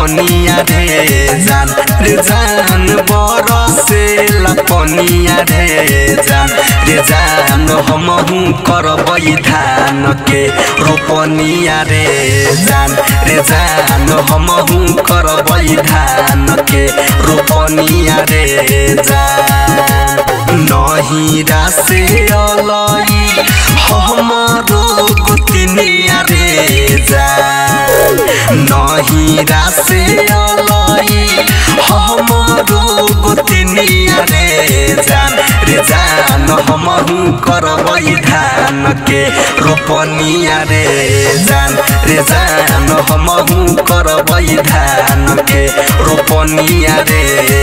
पनिया रे जान बरसे पनिया रे जान हमहू करबै धान के रोपनिया रे जान हमहू करबै धान के रोपनिया रे नहिरा से अलई हमरो गोतनिया रे नहिरा से अलई हमरो गोतनिया रे जान हमहू करबै धान के रोपनिया रे जान हमहू करबै धान के रोपनिया रे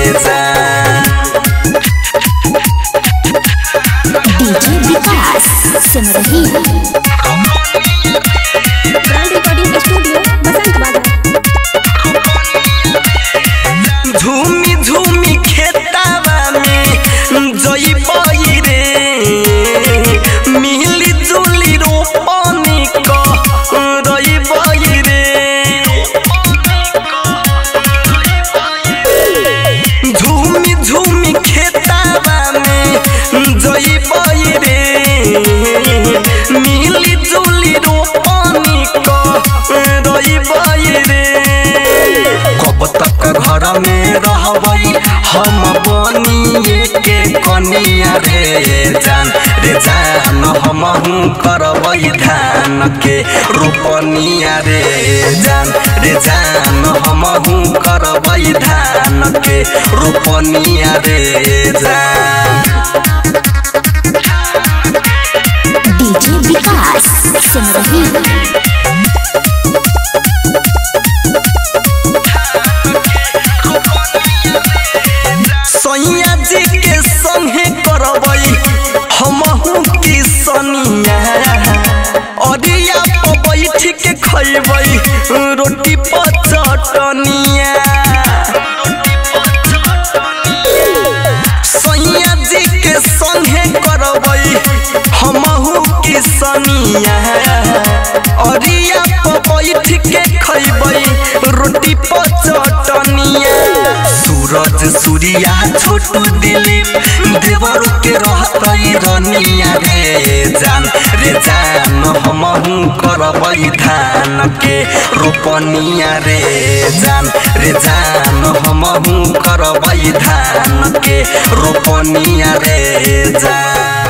DJ Vikas Simrahi brand recording studio Basant Bazar. झूमी झूमी खेतावा में जइबई रे मिली जुली रोपनी करइबई रे झूमी झूमी खेतावा में जइबई रे मिली जुली रोपनी करइबई रे कब तक घर में रहबै हम बनिए के कनिया रे जान हमहू करबै धान के रोपनिया रे जान हमहू करबै धान के रोपनिया रे डीजे विकास सिमरही सैया जी के संगे करबै हमहू किसनिया अरिया पर बैठ के खइबै रोटी पर चटनिया सैया जी के संगे करबै हमहू किसनिया अरिया पर बैठ के खइबै रोटी पर चटनिया सूरज सूर्या छोटू दिलीप देवर के रहतई रनिया रे जान हमहू करबै धान के रोपनिया रे जान हमहू करबै धान के रोपनिया रे